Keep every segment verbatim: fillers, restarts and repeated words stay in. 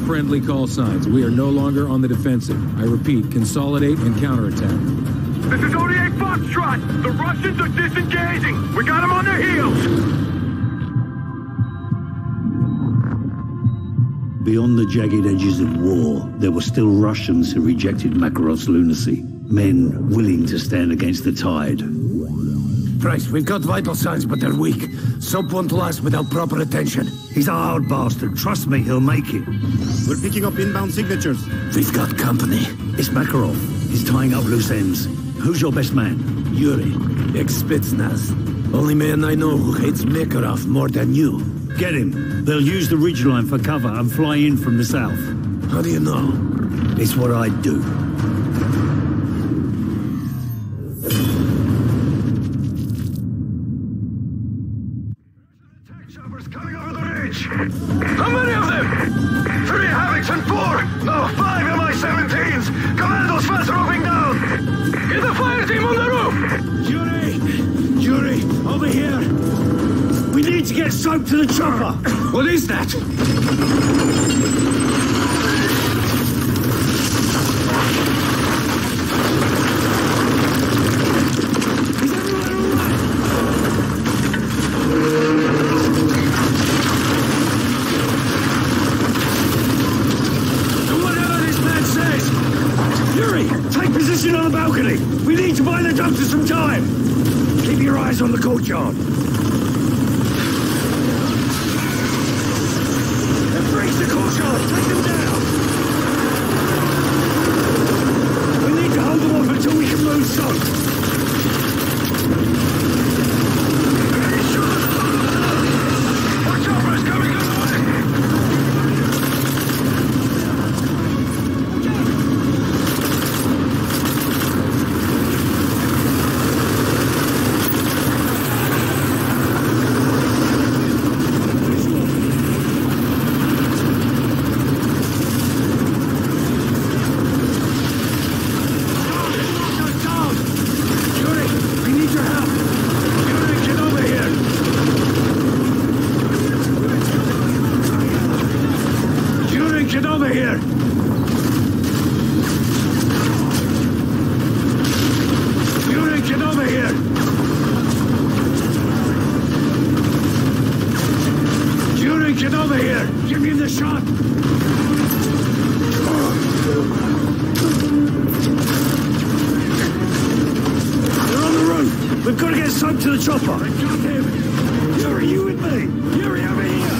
friendly call signs. We are no longer on the defensive. I repeat, consolidate and counterattack. This is O D A Foxtrot! The Russians are disengaging! We got them on their heels! Beyond the jagged edges of war, there were still Russians who rejected Makarov's lunacy. Men willing to stand against the tide. Price, we've got vital signs, but they're weak. Soap won't last without proper attention. He's a hard bastard. Trust me, he'll make it. We're picking up inbound signatures. We've got company. It's Makarov. He's tying up loose ends. Who's your best man? Yuri, ex-Spetsnaz. Only man I know who hates Makarov more than you. Get him. They'll use the ridgeline for cover and fly in from the south. How do you know? It's what I'd do. How many of them? Three Havocs and four! No, five M I seventeens! Commandos fast roving down! Get the fire team on the roof! Yuri! Yuri, over here! We need to get soap to the chopper! What is that? On the balcony! We need to buy the dumpster some time! Keep your eyes on the courtyard! They've breached the courtyard! Take them down! We need to hold them off until we can move soap! Our chopper's coming this way! To the chopper! I got him! Yuri, you with me? Yuri, over here!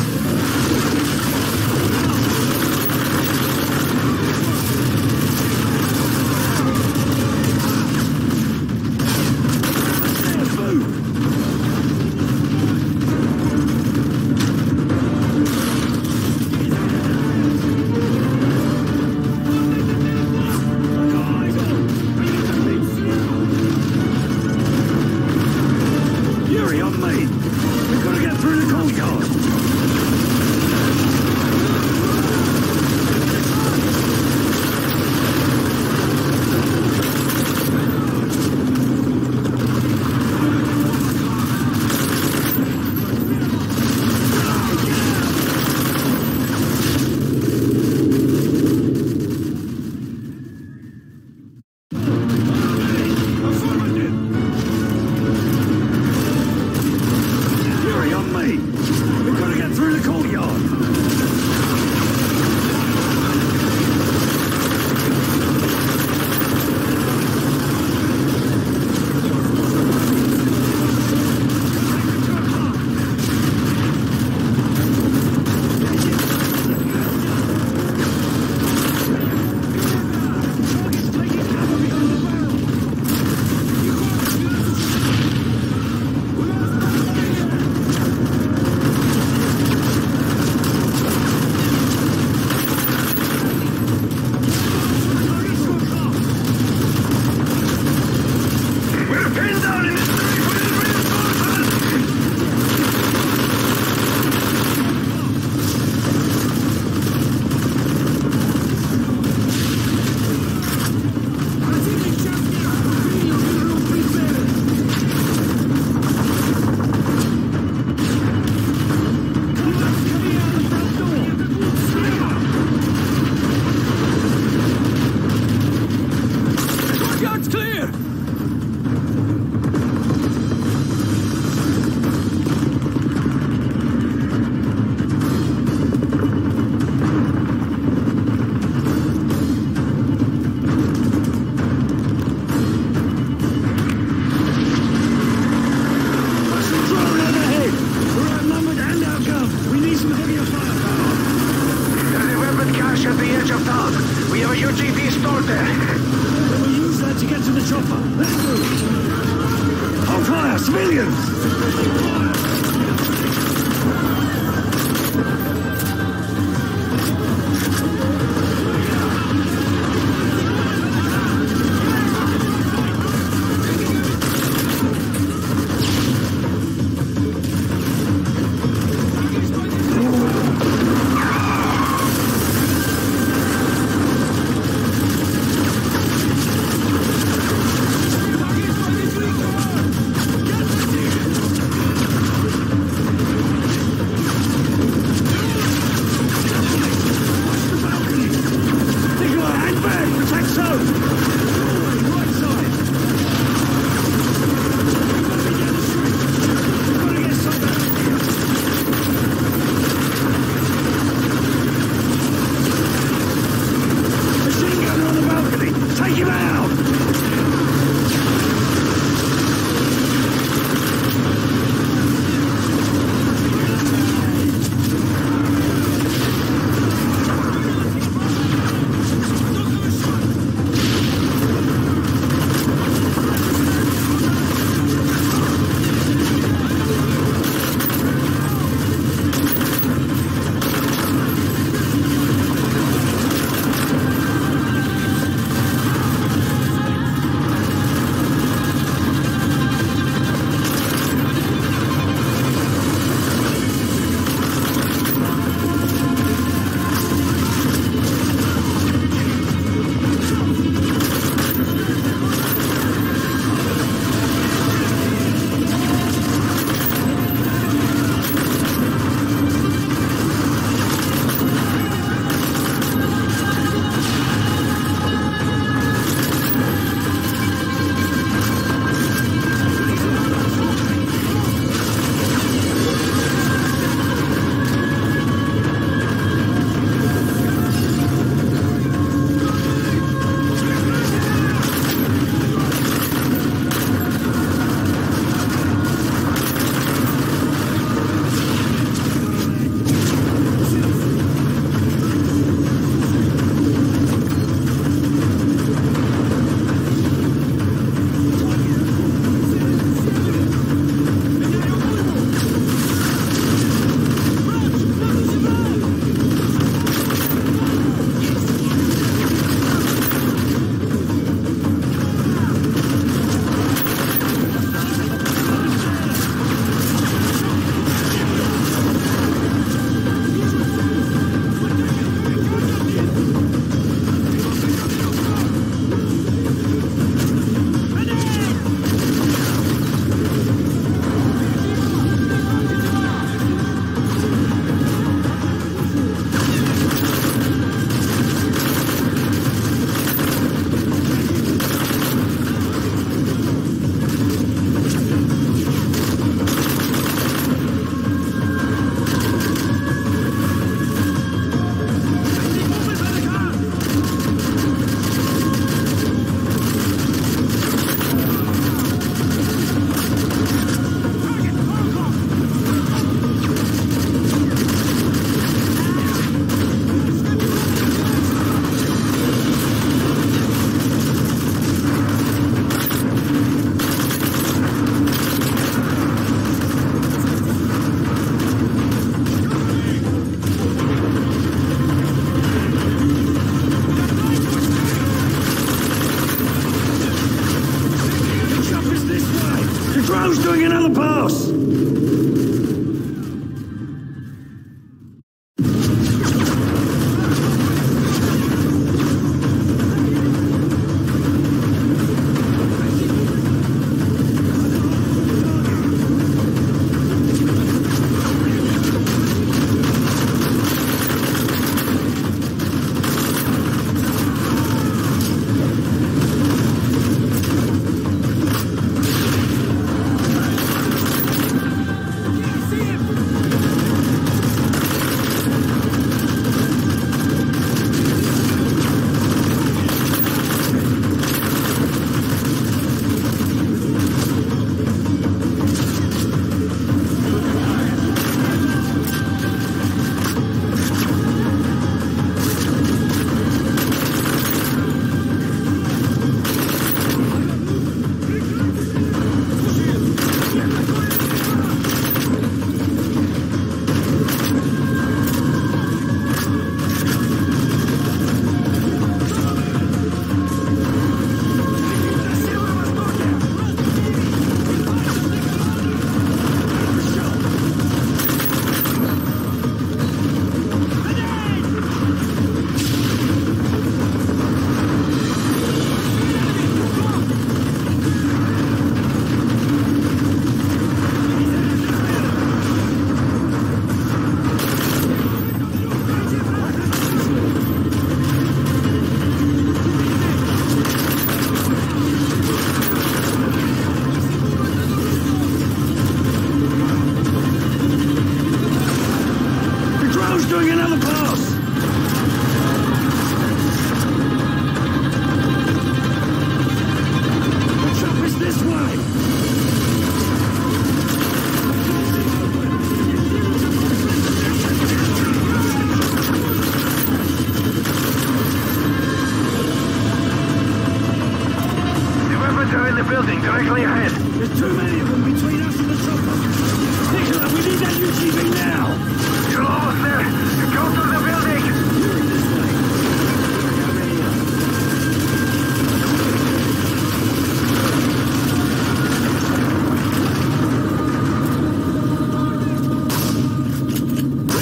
there. We'll use that to get to the chopper. Let's move. On fire, civilians!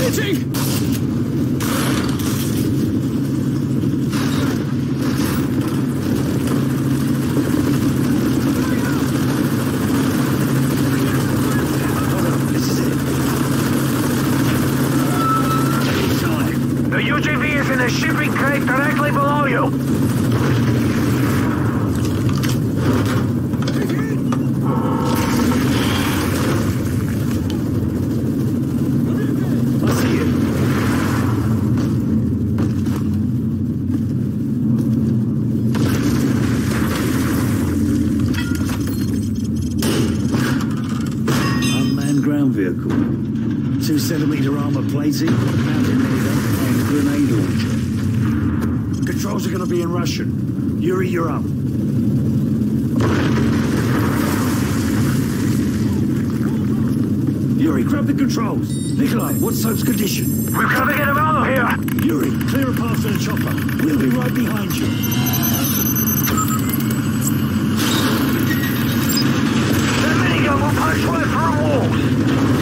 Hitting! The U G V is in a shipping crate directly below you. Two centimeter armor plating, mounted minigun and a grenade launcher. Controls are going to be in Russian. Yuri, you're up. Yuri, grab the controls. Nikolai, what's Soap's condition? We've got to get him out of here. Yuri, clear a path to the chopper. We'll be right behind you. That minigun will punch right through walls.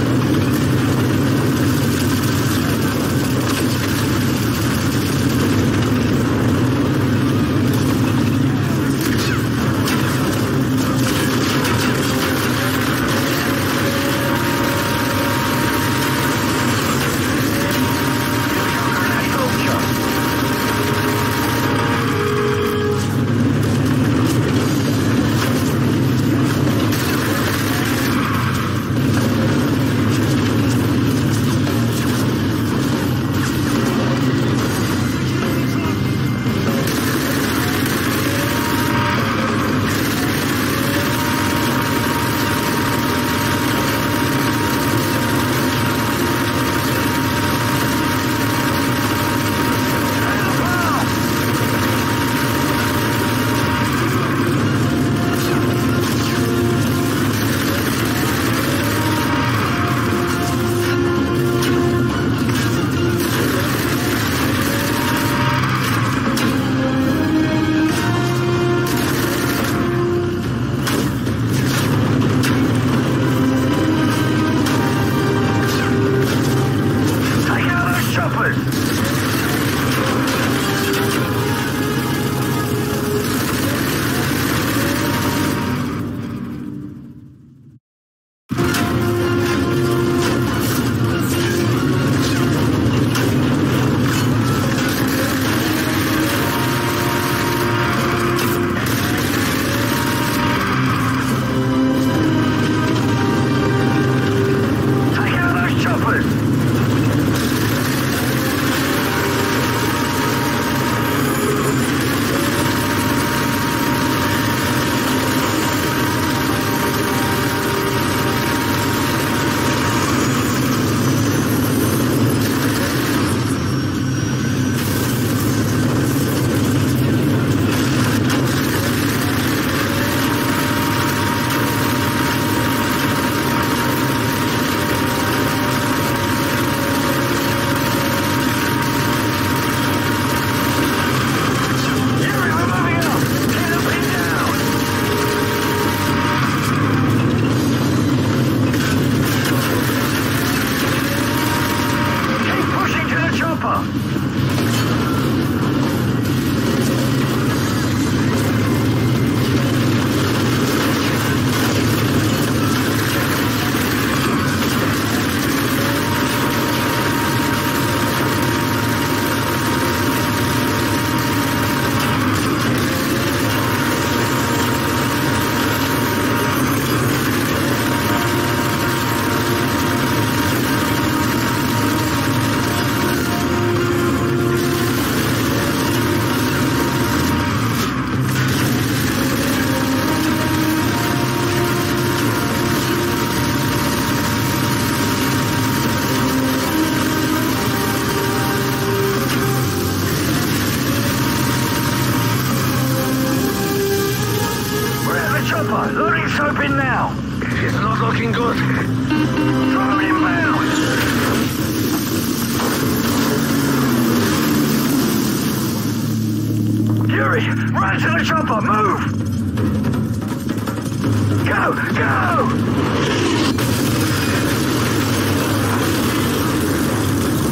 looking good. Throw him down. Yuri, run to the chopper, move! Go, go!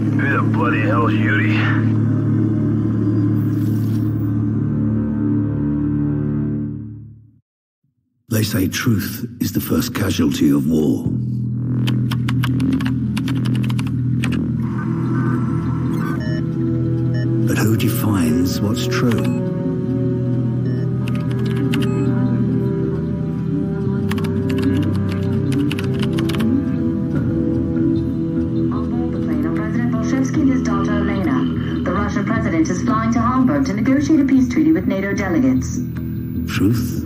Who the bloody hell's Yuri? They say truth is the first casualty of war. But who defines what's true? Is flying to Hamburg to negotiate a peace treaty with NATO delegates. Truth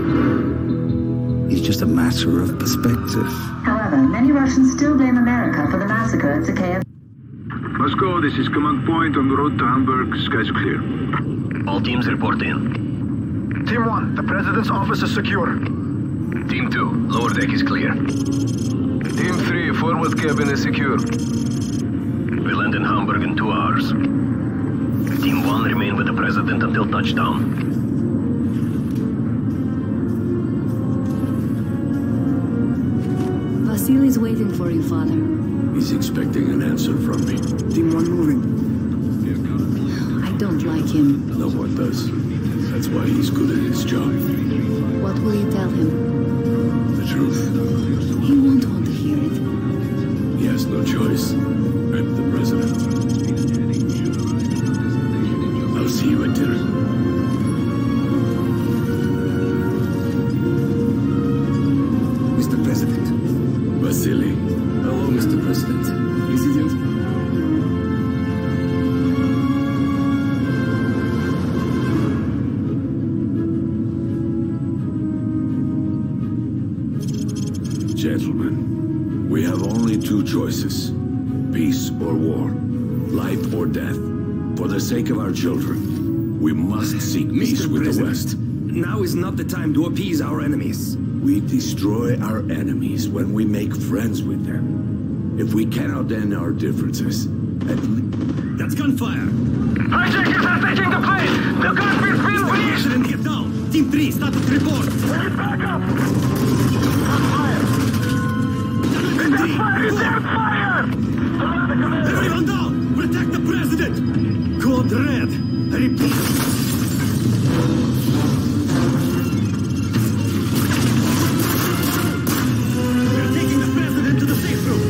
is just a matter of perspective. However, many Russians still blame America for the massacre at Sakaya. Moscow, this is command point on the road to Hamburg. Skies clear. All teams report in. Team one, the president's office is secure. Team two, lower deck is clear. Team three, forward cabin is secure. We land in Hamburg in two hours. Team one remain with the president until touchdown. Vasily's waiting for you, Father. He's expecting an answer from me. Team one moving. I don't like him. No one does. That's why he's good at his job. What will you tell him? The truth. He won't want to hear it. He has no choice. I'm the president. I'll see you at dinner. Mister President. Vasily. Hello, Mister President. Is it you? Gentlemen, we have only two choices. Peace or war. Life or death. For the sake of our children, we must seek peace with the West. Now is not the time to appease our enemies. We destroy our enemies when we make friends with them. If we cannot end our differences, at least... That's gunfire! Hijackers are taking the plane! The cockpit's been breached! Shouldn't get down! Team three, status report! Wait, back up! On fire! It's fire! It's fire! Everyone down! Protect the president! Code red! I repeat! We're taking the president to the safe room!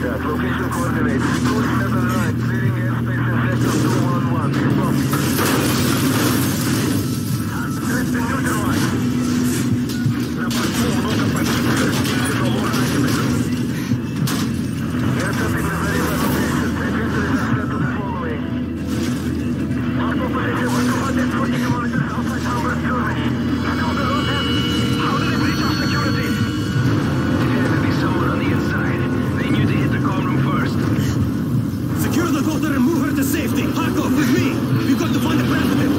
that. Location coordinates. two seven nine. Clearing airspace in sector two one one. Stop. Threat's been neutralized. Number four, notified. No more activism. We are tapping the very well location. Take entry and set to the following. Our population was two hundred forty kilometers outside Hamburg, Germany. And now the road has... How did they breach our security? It had to be somewhere on the inside. They knew to hit the comm room first. Secure the daughter and move her to safety. Harkov, with me. We've got to find the president.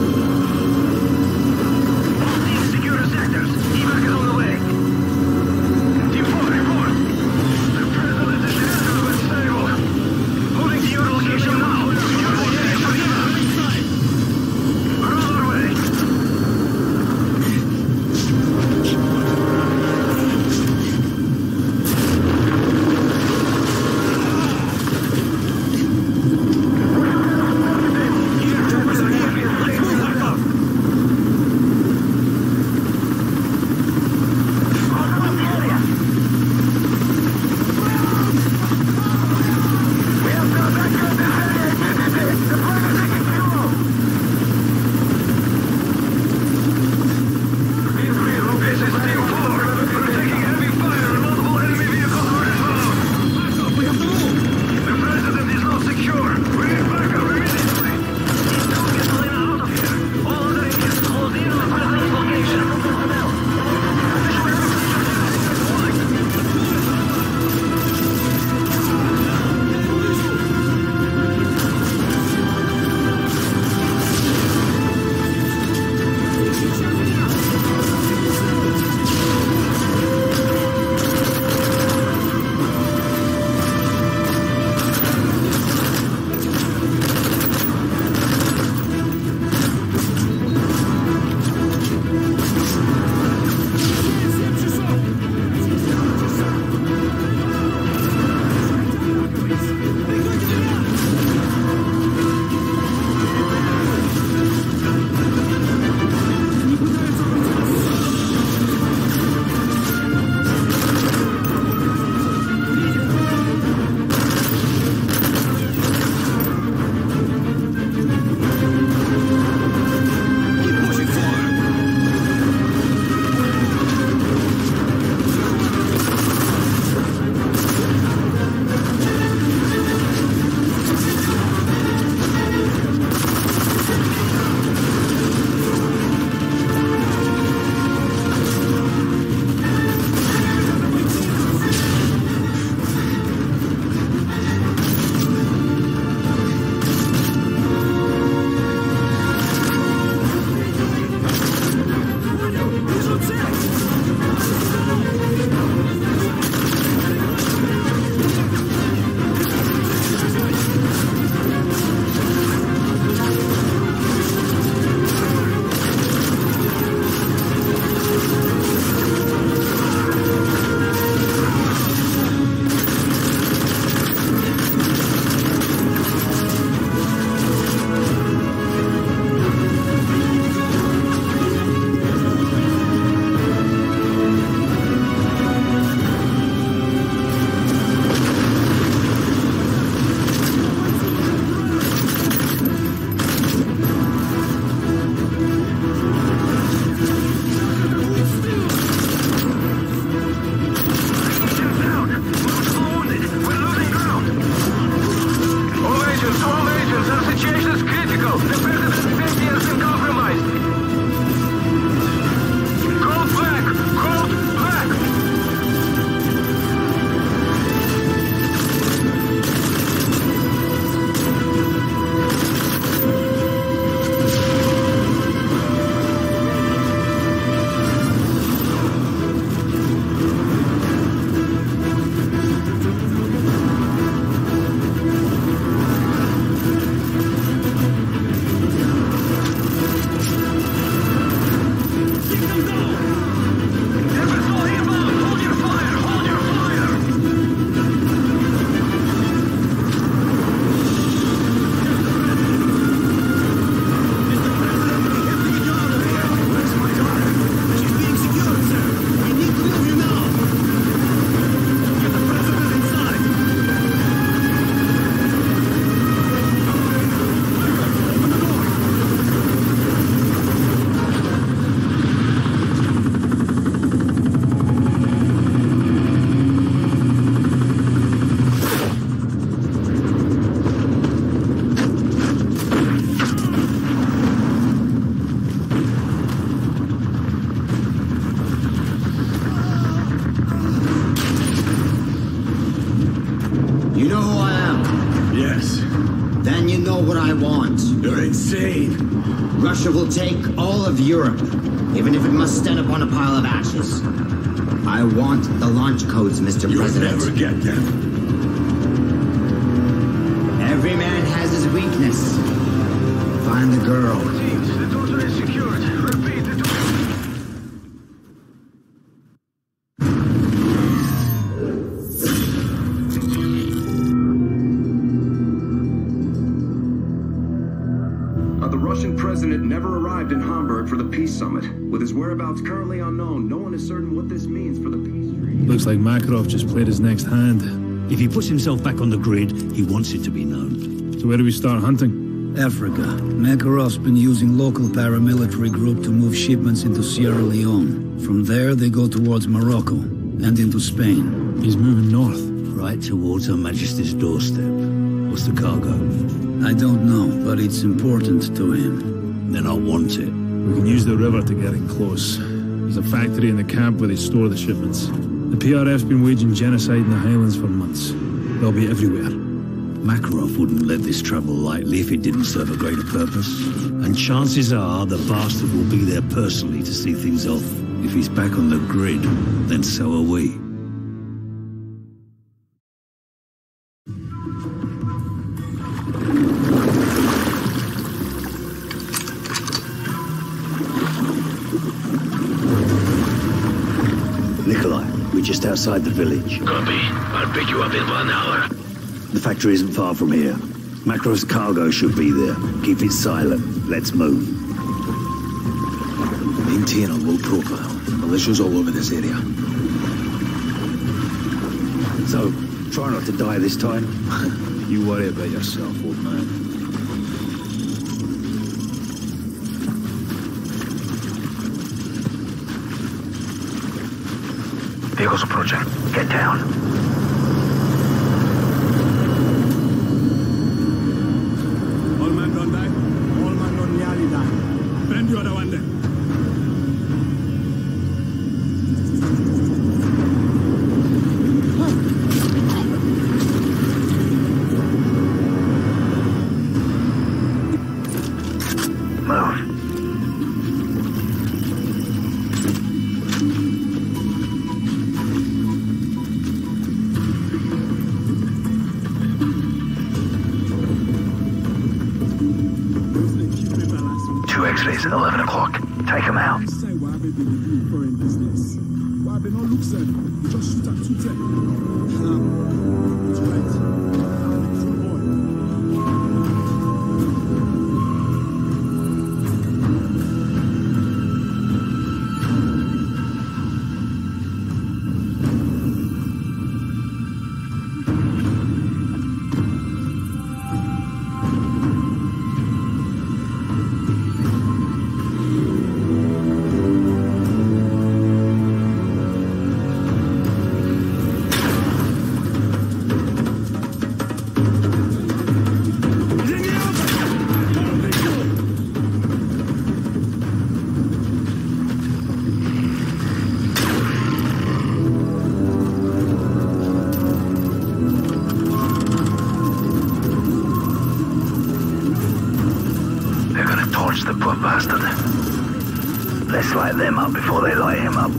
All teams secure the sectors. Evac is on the way. Team four, report. The president is in Israel stable. Moving to your location now. Your location for evac. We're on our way. know what I want. You're insane. Russia will take all of Europe, even if it must stand upon a pile of ashes. I want the launch codes, Mister You'll President. never get them. Every man has his weakness. Find the girl. Teams, the doors are secured. Repeat, the doors. Uh, the Russian president never arrived in Hamburg for the peace summit. With his whereabouts currently unknown, no one is certain what this means for the peace treaty. Looks like Makarov just played his next hand. If he puts himself back on the grid, he wants it to be known. So where do we start hunting? Africa. Makarov's been using local paramilitary group to move shipments into Sierra Leone. From there, they go towards Morocco and into Spain. He's moving north. Right towards Her Majesty's doorstep. What's the cargo? I don't know, but it's important to him. Then I want it. We can use the river to get in close. There's a factory in the camp where they store the shipments. The P R F's been waging genocide in the Highlands for months. They'll be everywhere. Makarov wouldn't let this travel lightly if it didn't serve a greater purpose. And chances are the bastard will be there personally to see things off. If he's back on the grid, then so are we. Just outside the village. Copy. I'll pick you up in one hour. The factory isn't far from here. Makarov's cargo should be there. Keep it silent. Let's move. Maintain a low profile. Militia's all over this area. So, try not to die this time. You worry about yourself, old man. Vehicles approaching. Get down. All men don't die. All men don't nearly die. Friend, you are the one there. X-rays at eleven o'clock. Take them out. The poor bastard. Let's light them up before they light him up.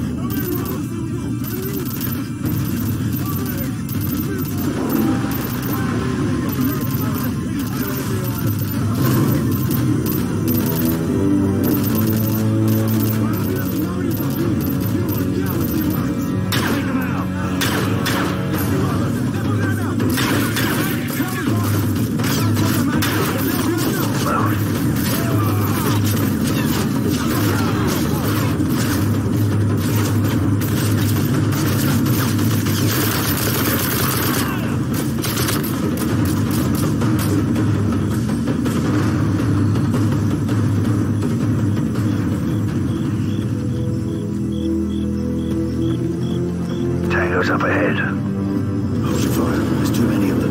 Up ahead. Hold your fire. There's too many of them.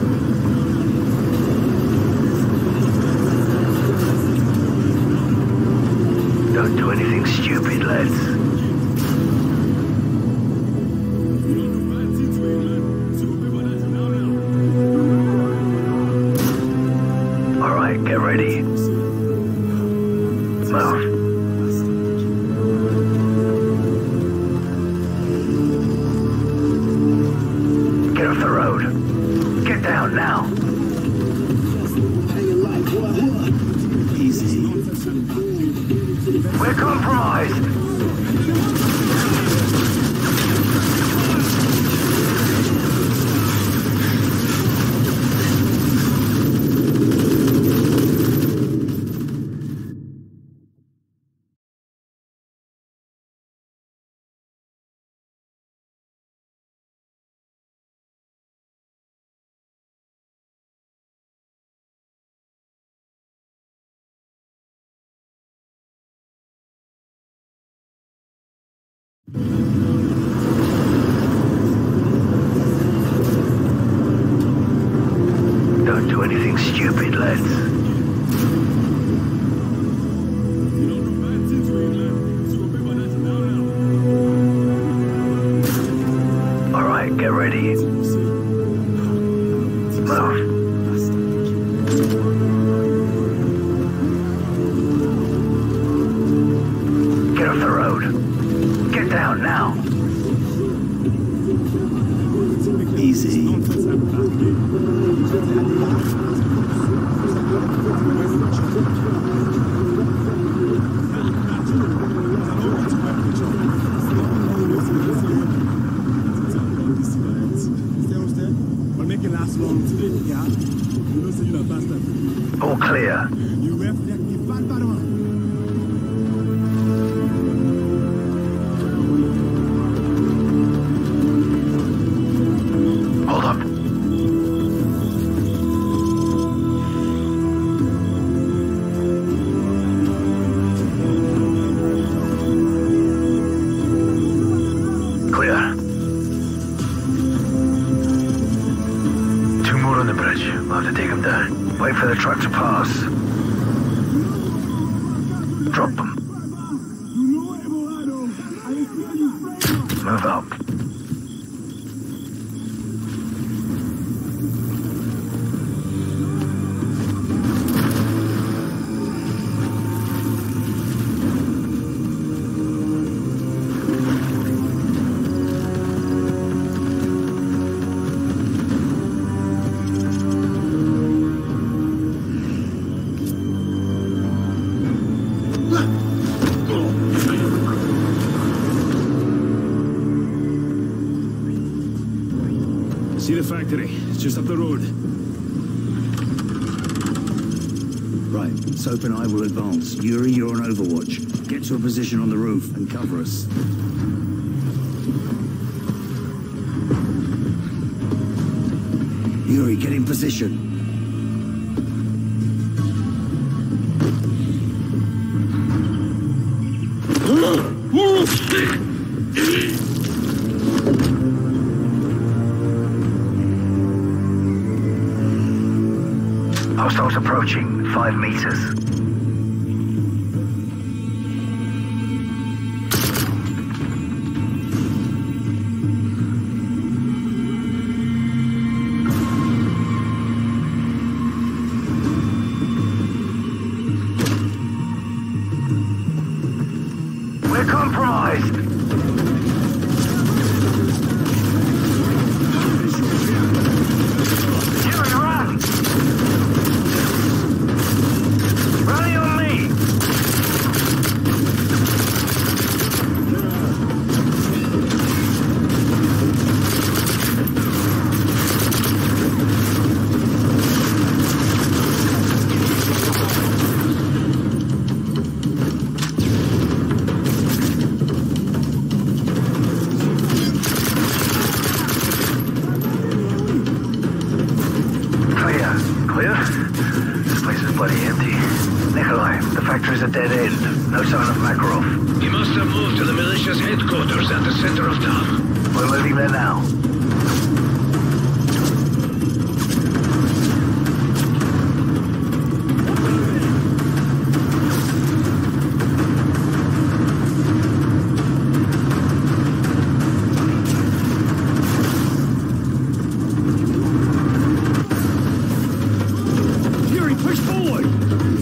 Don't do anything stupid, lads. All right. ready. Move. Get off the road. Get down now. Easy. We're compromised. Don't do anything stupid, lads. All right, get ready. Move. Get off the road. Get down now. Easy. All clear. Hold up. Clear. Two more on the bridge. We'll have to take them down. Wait for the truck to pass. Drop them. Move up. See the factory? It's just up the road. Right, Soap and I will advance. Yuri, you're on overwatch. Get to a position on the roof and cover us. Yuri, get in position. Hostiles approaching, five meters. We're compromised. Yuri, run! Running on me! Clear. Clear? This place is bloody empty. Nikolai, the factory's a dead end. No sign of Makarov. He must have moved to the militia's headquarters at the center of town. We're moving there now. Fury, push forward!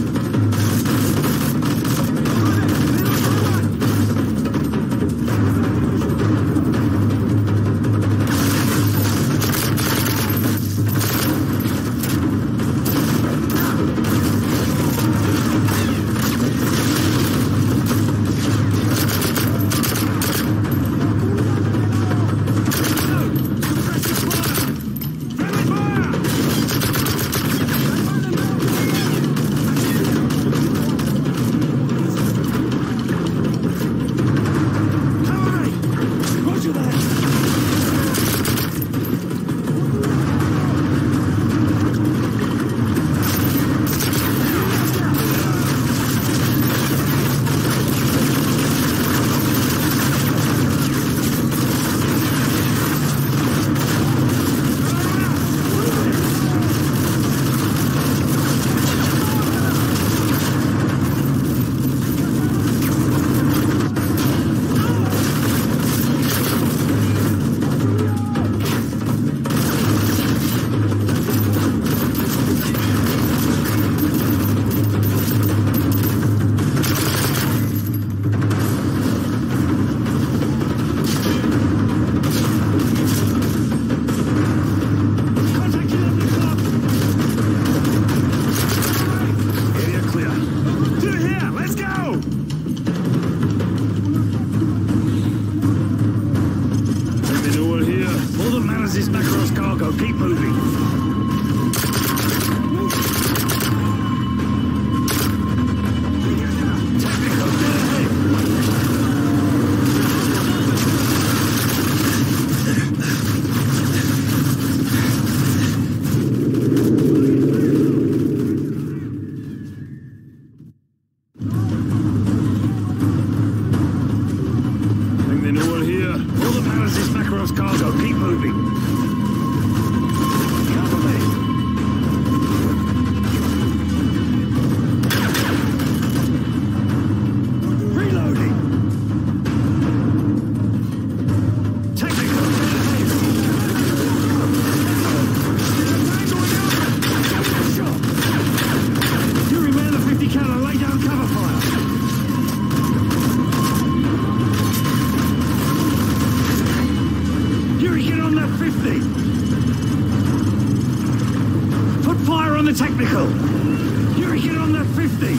Fire on the technical! Yuri, get on that fifty!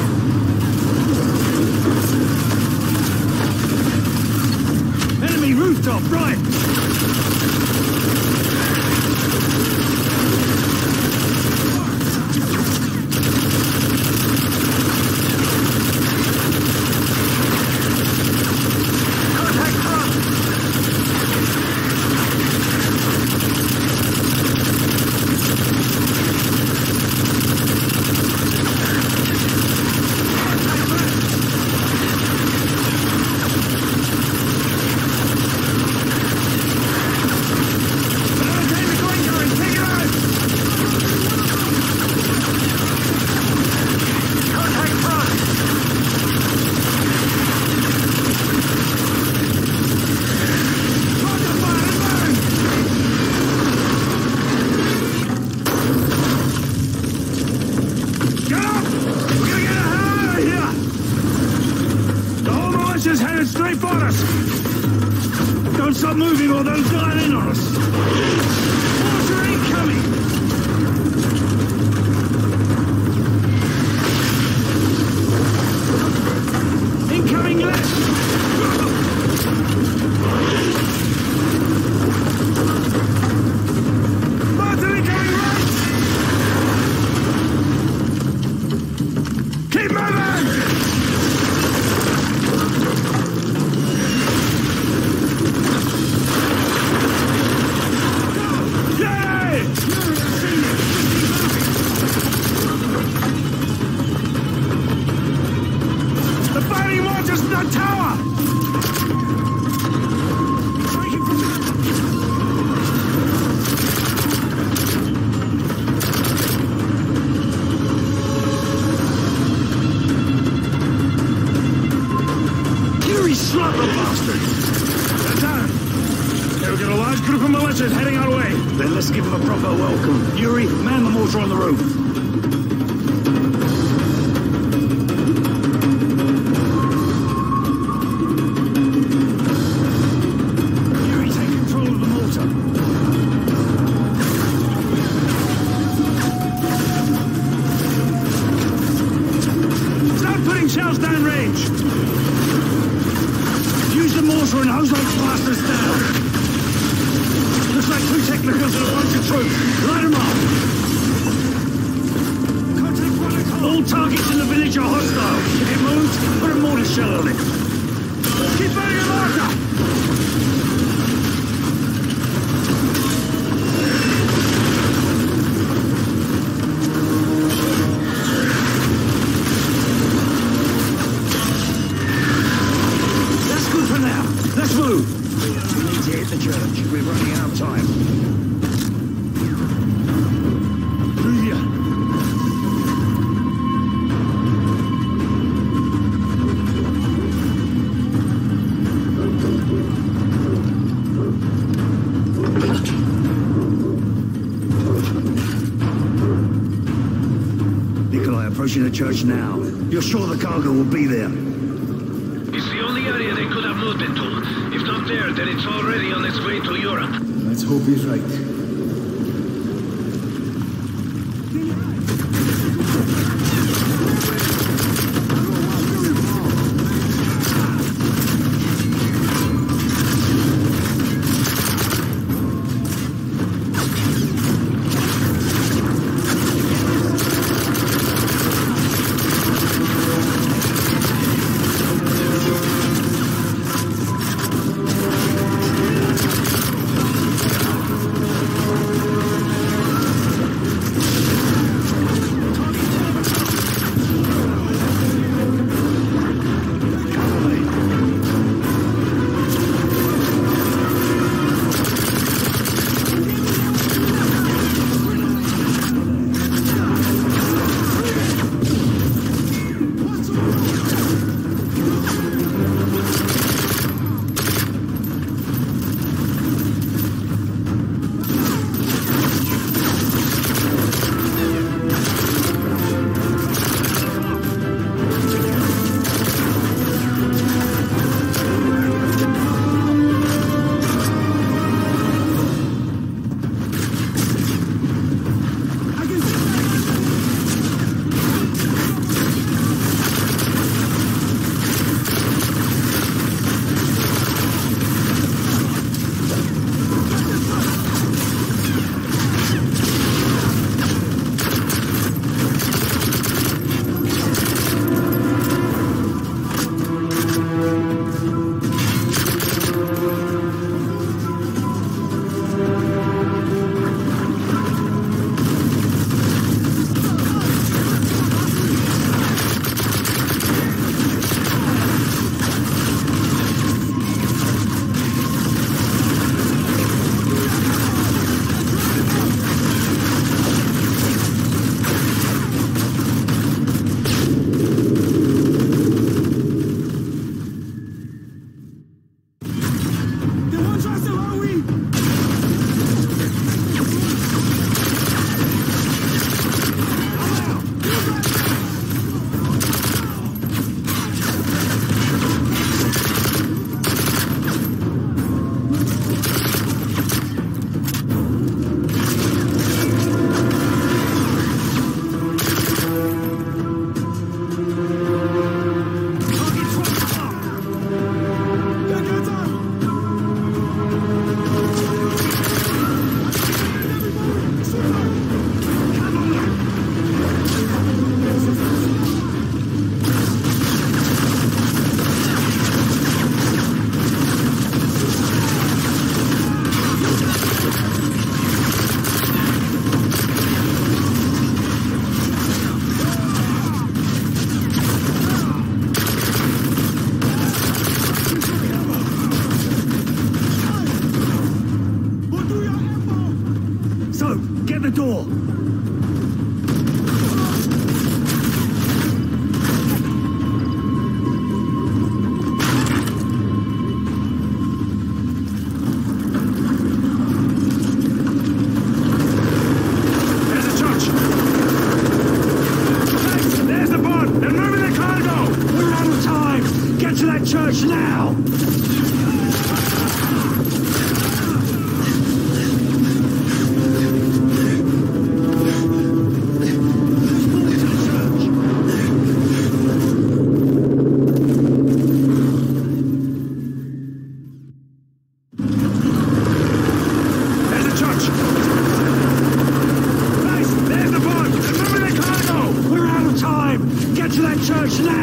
Enemy rooftop, right! Moving or they'll dial in on us. Water incoming. Incoming left. Water incoming right. Keep moving. Heading our way. Then let's give them a proper welcome. Yuri, man the mortar on the roof. Yuri, take control of the mortar. Start putting shells down range. Use the mortar and hose those blasters down. Looks like two technicals and a bunch of troops. Light them up. Contact protocol. All targets in the village are hostile. If it moves, put a mortar shell on it. Keep burning the mortar. That's good for now. Let's move. We need to hit the church. We're running out of time. Through here. Nikolai, approaching the church now. You're sure the cargo will be there? It's the only area they could have moved into. If not there, then it's already on its way to Europe. Let's hope he's right.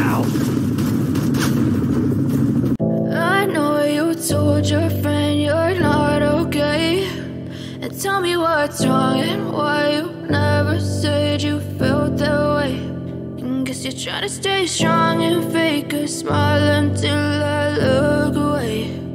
now! I know you told your friend you're not okay. And tell me what's wrong and why you never said you felt that way. And guess you're trying to stay strong and fake a smile until I look away.